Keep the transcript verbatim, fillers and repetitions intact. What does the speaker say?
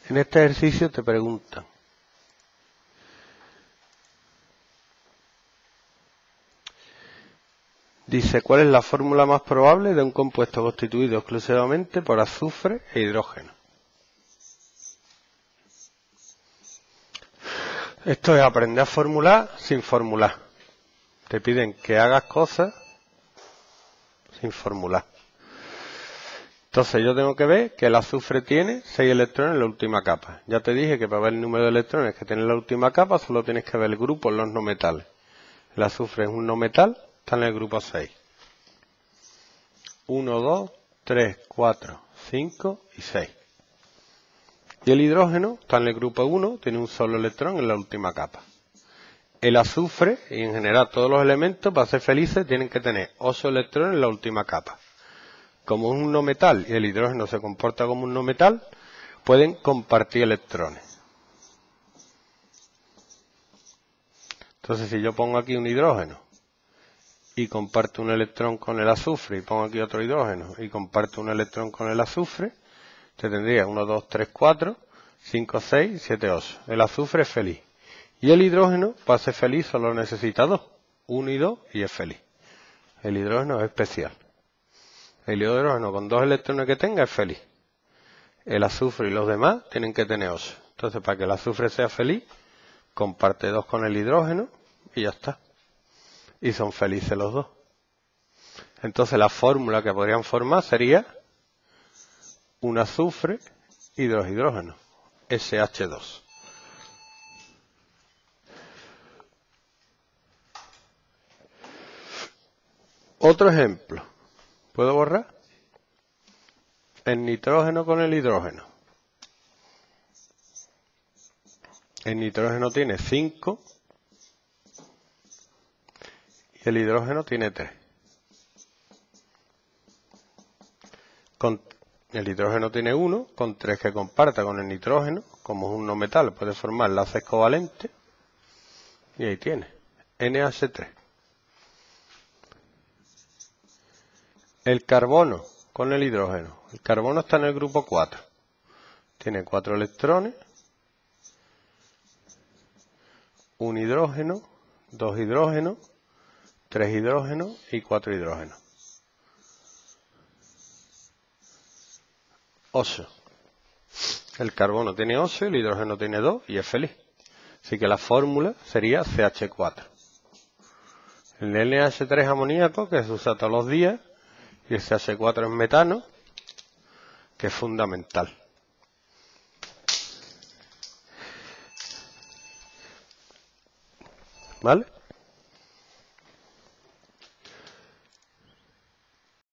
En este ejercicio te preguntan: dice, ¿cuál es la fórmula más probable de un compuesto constituido exclusivamente por azufre e hidrógeno? Esto es aprender a formular sin formular. Te piden que hagas cosas sin formular. Entonces yo tengo que ver que el azufre tiene seis electrones en la última capa. Ya te dije que para ver el número de electrones que tiene en la última capa solo tienes que ver el grupo en los no metales. El azufre es un no metal, está en el grupo seis. uno, dos, tres, cuatro, cinco y seis. Y el hidrógeno está en el grupo uno, tiene un solo electrón en la última capa. El azufre, y en general todos los elementos, para ser felices, tienen que tener ocho electrones en la última capa. Como es un no metal y el hidrógeno se comporta como un no metal, pueden compartir electrones. Entonces, si yo pongo aquí un hidrógeno y comparto un electrón con el azufre, y pongo aquí otro hidrógeno y comparto un electrón con el azufre, te tendría uno, dos, tres, cuatro, cinco, seis, siete, ocho. El azufre es feliz. Y el hidrógeno, para ser feliz, solo necesita dos. uno y dos y es feliz. El hidrógeno es especial. El hidrógeno con dos electrones que tenga es feliz. El azufre y los demás tienen que tener ocho. Entonces, para que el azufre sea feliz, comparte dos con el hidrógeno y ya está. Y son felices los dos. Entonces, la fórmula que podrían formar sería un azufre y dos hidrógenos, ese hache dos. Otro ejemplo. ¿Puedo borrar? El nitrógeno con el hidrógeno. El nitrógeno tiene cinco y el hidrógeno tiene tres. Con, el hidrógeno tiene uno, con tres que comparta con el nitrógeno, como es un no metal, puede formar enlaces covalentes, y ahí tiene, N H tres. El carbono con el hidrógeno. El carbono está en el grupo cuatro. Tiene cuatro electrones, un hidrógeno, dos hidrógenos, tres hidrógenos y cuatro hidrógenos. ocho. El carbono tiene ocho, el hidrógeno tiene dos y es feliz. Así que la fórmula sería C H cuatro. El N H tres amoníaco, que se usa todos los días, y el C H cuatro es metano, que es fundamental. ¿Vale?